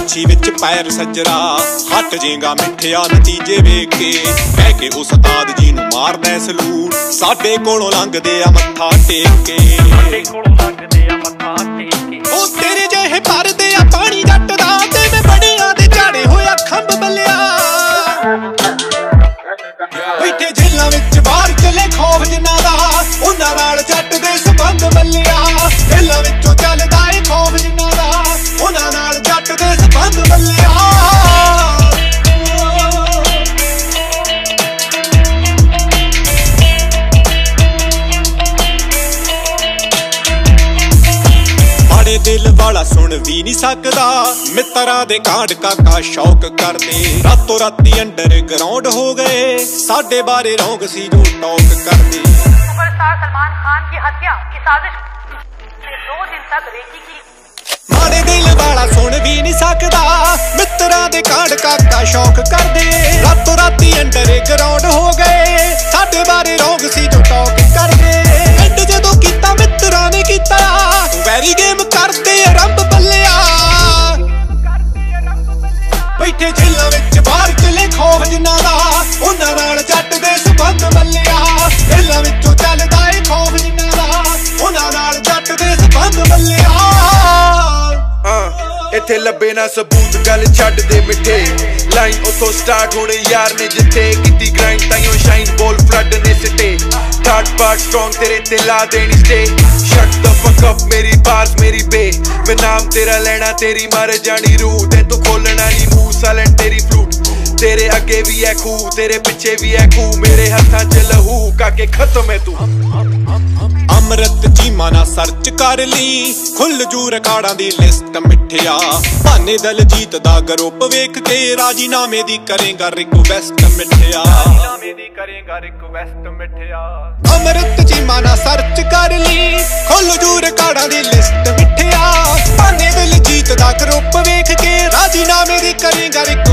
माछी विच पैर सज्जरा हट जेगा मिठिया नतीजे वेख के कह के उस्ताद जी नूं मारदा सलूट साडे कोलों लंघदे आ मत्था टेक के ओ तेरे जेहे भरदे आ पानी जट दा ते मैं बड़ियां दे झाड़े होया खंभ बल्लिया बैठे जेलां विच बाहर चले खौफ जिन्हां दा उन्हां नाल जट दे संबंध बल्लिया जेलां विचों चलदा ए खौफ जिन्हां दा उन्हां नाल जट दे संबंध बल्लिया दिल वाला सुन भी नहीं सकदा मित्रा दे कांड काका शौक करदे रातों राती अंडरग्राउंड हो गए साडे बारे रौंग सी जो टॉक करदे सुपरस्टार सलमान खान की हत्या की साजिश 2 दिन तक रेकी की माड़े दिल वाला सुन भी नहीं सकदा मित्रा दे कांड काका शौक करदे रातों राती अंडरग्राउंड हो गए साडे बारे रौंग सी जो टॉक करदे एंड जदों कीता मित्रा ने कीता वैरी गेम करदे रंब बल्लिया बैठे जेलां विच बाहर चले खौफ जिन्हां दा उन्हां नाल जट दे संबंध बल्लिया जेलां विचों चलदा ए खौफ जिन्हां दा उन्हां नाल जट दे संबंध बल्लिया इत्थे लब्बे ना सबूत गल छड्ड दे मिठे लाइन उथों स्टार्ट होने यार ने जिथे कीती ग्राइंड ताइयों शाइन बॉल फ्लड ने सिटे थर्ड पार्ट स्ट्रॉन्ग तेरे ते ला देनी stay shut the fuck up मेरी बार्स मेरी बे मैं नाम तेरा लेना तेरी मर जानी रूह ते तू खोलना नहीं मुंह साइलेंट तेरी फ्लूट तेरे अगे भी है खूह तेरे पिछे भी है खूह मेरे हत्थां च लहू काके खत्म है तू अमृत चीमा ना सर्च कर ली खुल जू रिकार्डां दी लिस्ट मिठिया भाने दलजीत दा ग्रुप वेख के राजीनामे दी करेगा रिक्वेस्ट मिठिया अमृत चीमा ना सर्च कर ली खुल जू रिकार्डां दी लिस्ट मिठिया भाने दलजीत दा ग्रुप वेख के राजीनामे दी करेगा